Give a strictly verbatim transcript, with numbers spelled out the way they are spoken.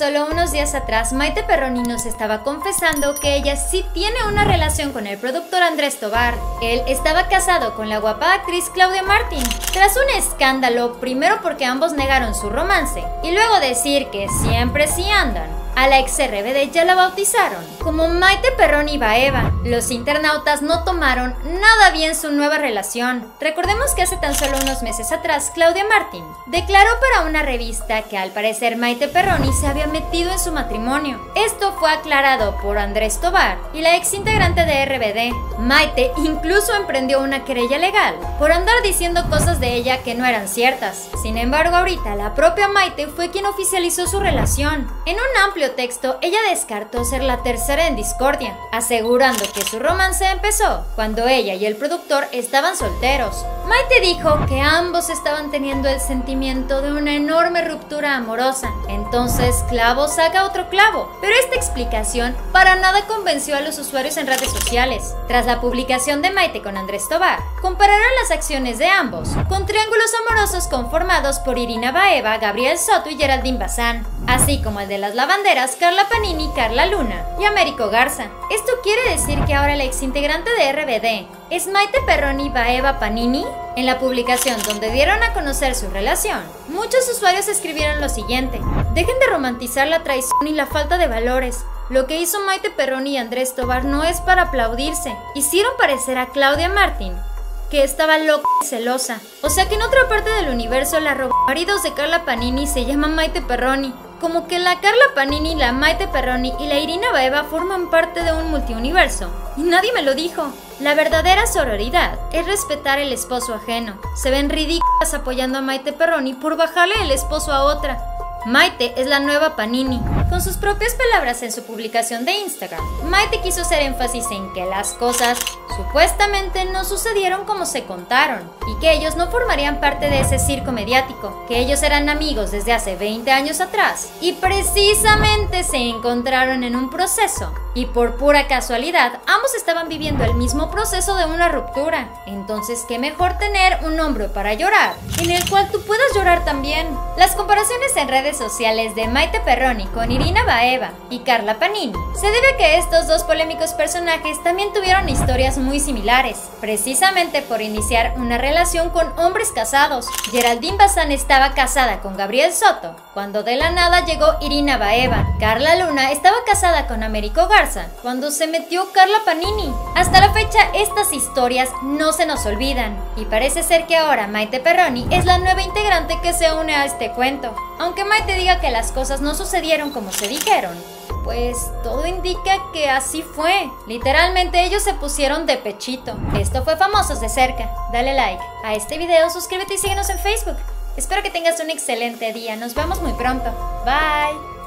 solo unos días atrás, Maite Perroni nos estaba confesando que ella sí tiene una relación con el productor Andrés Tobar. Él estaba casado con la guapa actriz Claudia Martin. Tras un escándalo, primero porque ambos negaron su romance, y luego decir que siempre sí andan, a la ex R B D ya la bautizaron como Maite Perroni Baeva. Los internautas no tomaron nada bien su nueva relación. Recordemos que hace tan solo unos meses atrás, Claudia Martin declaró para una revista que al parecer Maite Perroni se había metido en su matrimonio. Esto fue aclarado por Andrés Tobar y la ex integrante de R B D. Maite incluso emprendió una querella legal por andar diciendo cosas de ella que no eran ciertas. Sin embargo, ahorita la propia Maite fue quien oficializó su relación. En un amplio texto, ella descartó ser la tercera en discordia, asegurando que su romance empezó cuando ella y el productor estaban solteros. Maite dijo que ambos estaban teniendo el sentimiento de una enorme ruptura amorosa. Entonces, clavo saca otro clavo. Pero esta explicación para nada convenció a los usuarios en redes sociales. Tras la publicación de Maite con Andrés Tobar, compararon las acciones de ambos con triángulos amorosos conformados por Irina Baeva, Gabriel Soto y Geraldine Bazán, así como el de las lavanderas Carla Panini, Carla Luna y Américo Garza. Esto quiere decir que ahora la ex integrante de R B D es Maite Perroni Baeva Panini. En la publicación donde dieron a conocer su relación, muchos usuarios escribieron lo siguiente: dejen de romantizar la traición y la falta de valores. Lo que hizo Maite Perroni y Andrés Tobar no es para aplaudirse. Hicieron parecer a Claudia Martin que estaba loca y celosa. O sea que en otra parte del universo la robamaridos de Carla Panini se llama Maite Perroni. Como que la Carla Panini, la Maite Perroni y la Irina Baeva forman parte de un multiuniverso. Y nadie me lo dijo. La verdadera sororidad es respetar el esposo ajeno. Se ven ridículas apoyando a Maite Perroni por bajarle el esposo a otra. Maite es la nueva Panini. Con sus propias palabras en su publicación de Instagram, Maite quiso hacer énfasis en que las cosas supuestamente no sucedieron como se contaron y que ellos no formarían parte de ese circo mediático, que ellos eran amigos desde hace veinte años atrás y precisamente se encontraron en un proceso y por pura casualidad ambos estaban viviendo el mismo proceso de una ruptura. Entonces, qué mejor tener un hombro para llorar en el cual tú puedas llorar también. Las comparaciones en redes sociales de Maite Perroni con Irina Baeva y Carla Panini se debe a que estos dos polémicos personajes también tuvieron historias muy similares, precisamente por iniciar una relación con hombres casados. Geraldine Bazán estaba casada con Gabriel Soto, cuando de la nada llegó Irina Baeva. Carla Luna estaba casada con Américo Garza, cuando se metió Carla Panini. Hasta la fecha, estas historias no se nos olvidan, y parece ser que ahora Maite Perroni es la nueva integrante que se une a este cuento. Aunque Maite diga que las cosas no sucedieron como se dijeron, pues todo indica que así fue. Literalmente ellos se pusieron de pechito. Esto fue Famosos de Cerca. Dale like a este video, suscríbete y síguenos en Facebook. Espero que tengas un excelente día. Nos vemos muy pronto. Bye.